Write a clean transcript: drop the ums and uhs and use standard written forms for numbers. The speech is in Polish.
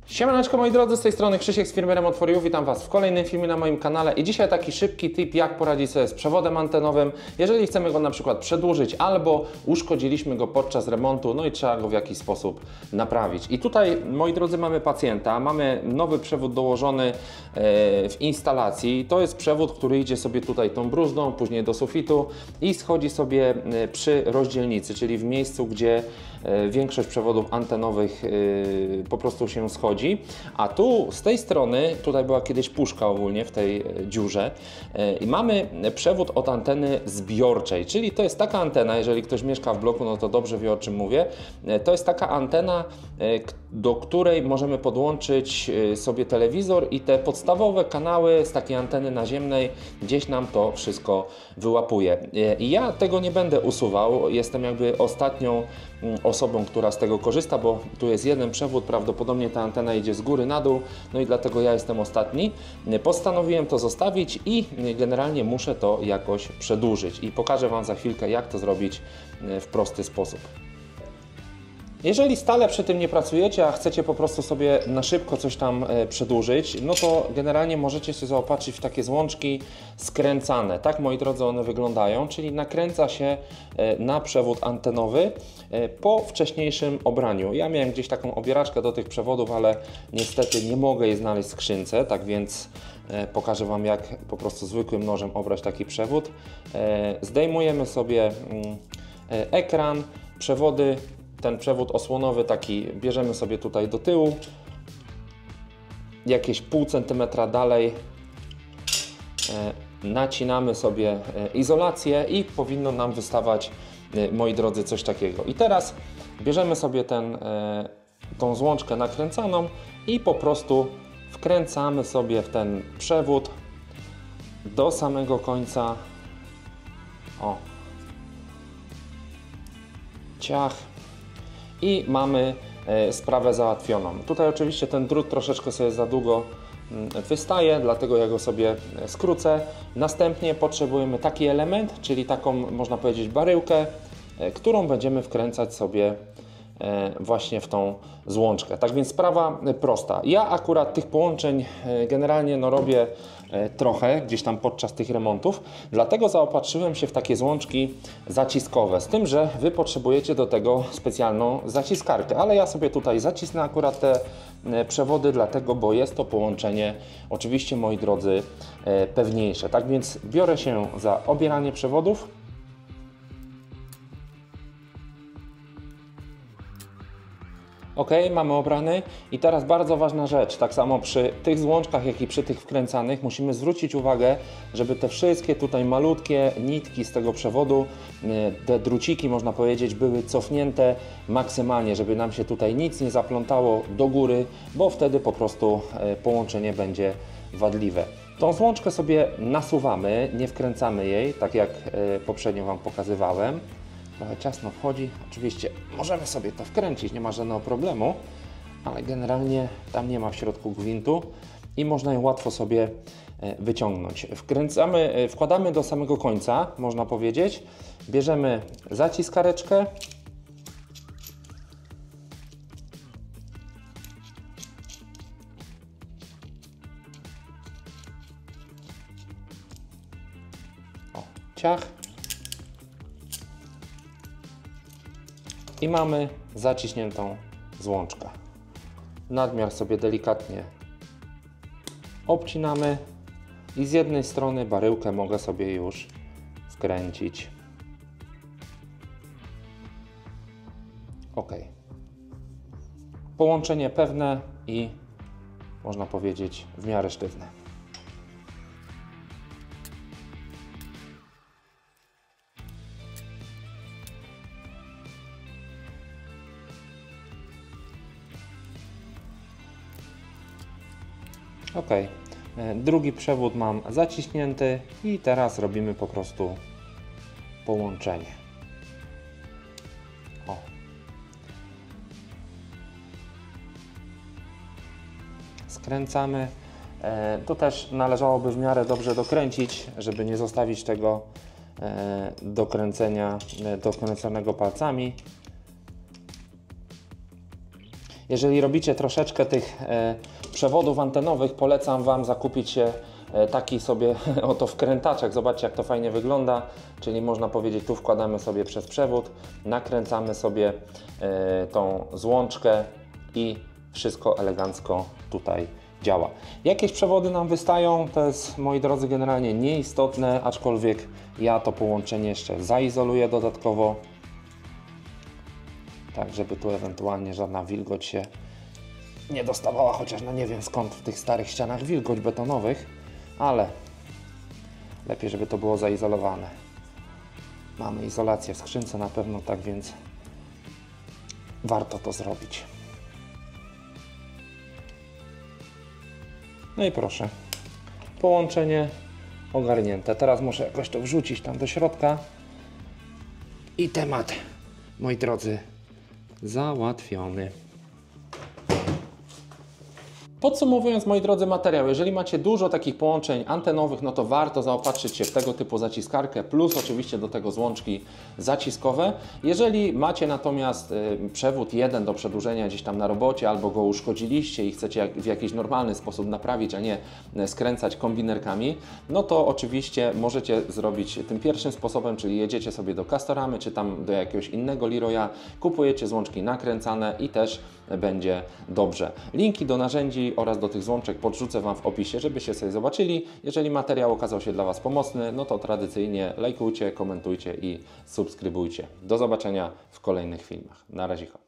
Siemaneczko moi drodzy, z tej strony Krzysiek z firmy Remont For You. Witam Was w kolejnym filmie na moim kanale i dzisiaj taki szybki tip, jak poradzić sobie z przewodem antenowym, jeżeli chcemy go na przykład przedłużyć albo uszkodziliśmy go podczas remontu, no i trzeba go w jakiś sposób naprawić. I tutaj, moi drodzy, mamy pacjenta, mamy nowy przewód dołożony w instalacji. To jest przewód, który idzie sobie tutaj tą brózdą, później do sufitu i schodzi sobie przy rozdzielnicy, czyli w miejscu, gdzie większość przewodów antenowych po prostu się schodzi, a tu z tej strony, tutaj była kiedyś puszka ogólnie w tej dziurze i mamy przewód od anteny zbiorczej, czyli to jest taka antena, jeżeli ktoś mieszka w bloku, no to dobrze wie, o czym mówię, to jest taka antena, do której możemy podłączyć sobie telewizor i te podstawowe kanały z takiej anteny naziemnej gdzieś nam to wszystko wyłapuje. I ja tego nie będę usuwał, jestem jakby ostatnią osobą, która z tego korzysta, bo tu jest jeden przewód, prawdopodobnie ta antena idzie z góry na dół, no i dlatego ja jestem ostatni. Postanowiłem to zostawić i generalnie muszę to jakoś przedłużyć i pokażę Wam za chwilkę, jak to zrobić w prosty sposób. Jeżeli stale przy tym nie pracujecie, a chcecie po prostu sobie na szybko coś tam przedłużyć, no to generalnie możecie się zaopatrzyć w takie złączki skręcane. Tak, moi drodzy, one wyglądają, czyli nakręca się na przewód antenowy po wcześniejszym obraniu. Ja miałem gdzieś taką obieraczkę do tych przewodów, ale niestety nie mogę jej znaleźć w skrzynce, tak więc pokażę Wam, jak po prostu zwykłym nożem obrać taki przewód. Zdejmujemy sobie ekran, przewody. Ten przewód osłonowy taki bierzemy sobie tutaj do tyłu, jakieś pół centymetra dalej nacinamy sobie izolację i powinno nam wystawać, moi drodzy, coś takiego. I teraz bierzemy sobie tą złączkę nakręcaną i po prostu wkręcamy sobie w ten przewód do samego końca. O, ciach. I mamy sprawę załatwioną. Tutaj oczywiście ten drut troszeczkę sobie za długo wystaje, dlatego ja go sobie skrócę. Następnie potrzebujemy taki element, czyli taką, można powiedzieć, baryłkę, którą będziemy wkręcać sobie właśnie w tą złączkę. Tak więc sprawa prosta. Ja akurat tych połączeń generalnie robię trochę gdzieś tam podczas tych remontów, dlatego zaopatrzyłem się w takie złączki zaciskowe, z tym, że Wy potrzebujecie do tego specjalną zaciskarkę, ale ja sobie tutaj zacisnę akurat te przewody, dlatego, bo jest to połączenie oczywiście, moi drodzy, pewniejsze. Tak więc biorę się za obieranie przewodów. Ok, mamy obrany i teraz bardzo ważna rzecz, tak samo przy tych złączkach, jak i przy tych wkręcanych musimy zwrócić uwagę, żeby te wszystkie tutaj malutkie nitki z tego przewodu, te druciki, można powiedzieć, były cofnięte maksymalnie, żeby nam się tutaj nic nie zaplątało do góry, bo wtedy po prostu połączenie będzie wadliwe. Tą złączkę sobie nasuwamy, nie wkręcamy jej, tak jak poprzednio Wam pokazywałem. Trochę ciasno wchodzi, oczywiście możemy sobie to wkręcić, nie ma żadnego problemu, ale generalnie tam nie ma w środku gwintu i można ją łatwo sobie wyciągnąć. Wkładamy do samego końca, można powiedzieć, bierzemy zaciskareczkę, o, ciach. I mamy zaciśniętą złączkę. Nadmiar sobie delikatnie obcinamy i z jednej strony baryłkę mogę sobie już wkręcić. Ok. Połączenie pewne i można powiedzieć w miarę sztywne. Ok, drugi przewód mam zaciśnięty i teraz robimy po prostu połączenie. O. Skręcamy. Tu też należałoby w miarę dobrze dokręcić, żeby nie zostawić tego dokręconego palcami. Jeżeli robicie troszeczkę tych przewodów antenowych, polecam Wam zakupić się taki sobie oto wkrętaczek. Zobaczcie, jak to fajnie wygląda, czyli można powiedzieć, tu wkładamy sobie przez przewód, nakręcamy sobie tą złączkę i wszystko elegancko tutaj działa. Jakieś przewody nam wystają, to jest, moi drodzy, generalnie nieistotne, aczkolwiek ja to połączenie jeszcze zaizoluję dodatkowo, tak żeby tu ewentualnie żadna wilgoć się nie dostawała, chociaż no nie wiem skąd w tych starych ścianach wilgoć betonowych, ale lepiej, żeby to było zaizolowane. Mamy izolację w skrzynce na pewno, tak więc warto to zrobić. No i proszę, połączenie ogarnięte. Teraz muszę jakoś to wrzucić tam do środka i temat, moi drodzy, załatwiony. Podsumowując, moi drodzy, materiał, jeżeli macie dużo takich połączeń antenowych, no to warto zaopatrzyć się w tego typu zaciskarkę, plus oczywiście do tego złączki zaciskowe. Jeżeli macie natomiast przewód jeden do przedłużenia gdzieś tam na robocie, albo go uszkodziliście i chcecie w jakiś normalny sposób naprawić, a nie skręcać kombinerkami, no to oczywiście możecie zrobić tym pierwszym sposobem, czyli jedziecie sobie do Castoramy, czy tam do jakiegoś innego Leroya, kupujecie złączki nakręcane i też będzie dobrze. Linki do narzędzi oraz do tych złączek podrzucę Wam w opisie, żebyście sobie zobaczyli. Jeżeli materiał okazał się dla Was pomocny, no to tradycyjnie lajkujcie, komentujcie i subskrybujcie. Do zobaczenia w kolejnych filmach. Na razie.